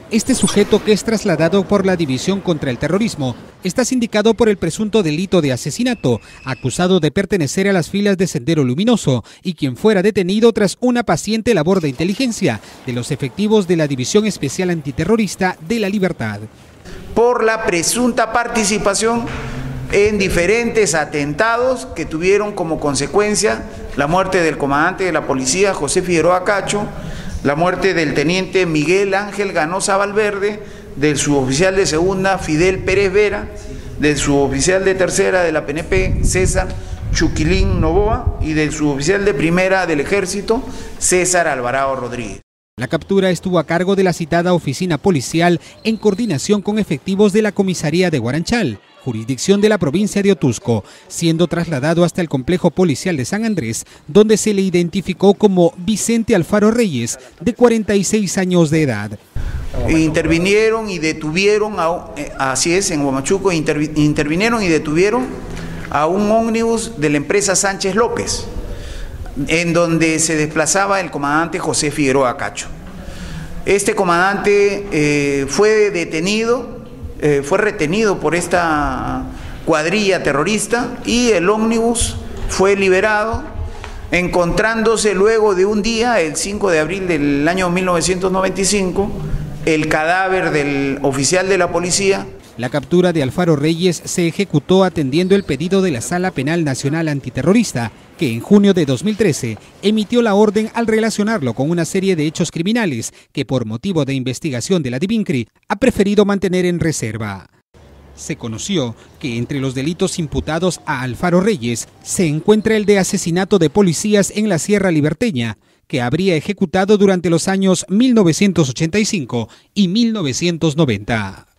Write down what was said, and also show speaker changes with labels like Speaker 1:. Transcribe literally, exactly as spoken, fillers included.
Speaker 1: Este sujeto, que es trasladado por la División contra el Terrorismo, está sindicado por el presunto delito de asesinato, acusado de pertenecer a las filas de Sendero Luminoso y quien fuera detenido tras una paciente labor de inteligencia de los efectivos de la División Especial Antiterrorista de La Libertad.
Speaker 2: Por la presunta participación en diferentes atentados que tuvieron como consecuencia la muerte del comandante de la policía, José Figueroa Cacho, la muerte del teniente Miguel Ángel Ganosa Valverde, del suboficial de segunda Fidel Pérez Vera, del suboficial de tercera de la P N P César Chuquilín Novoa y del suboficial de primera del Ejército César Alvarado Rodríguez.
Speaker 1: La captura estuvo a cargo de la citada oficina policial en coordinación con efectivos de la comisaría de Guaranchal, jurisdicción de la provincia de Otuzco, siendo trasladado hasta el complejo policial de San Andrés, donde se le identificó como Vicente Alfaro Reyes, de cuarenta y seis años de edad.
Speaker 2: Intervinieron y detuvieron, a, así es, en Huamachuco, intervinieron y detuvieron a un ómnibus de la empresa Sánchez López, en donde se desplazaba el comandante José Figueroa Cacho. Este comandante eh, fue detenido, eh, fue retenido por esta cuadrilla terrorista y el ómnibus fue liberado, encontrándose luego de un día, el cinco de abril del año mil novecientos noventa y cinco, el cadáver del oficial de la policía.
Speaker 1: La captura de Alfaro Reyes se ejecutó atendiendo el pedido de la Sala Penal Nacional Antiterrorista, que en junio de dos mil trece emitió la orden al relacionarlo con una serie de hechos criminales que por motivo de investigación de la DIVINCRI ha preferido mantener en reserva. Se conoció que entre los delitos imputados a Alfaro Reyes se encuentra el de asesinato de policías en la Sierra Liberteña, que habría ejecutado durante los años mil novecientos ochenta y cinco y mil novecientos noventa.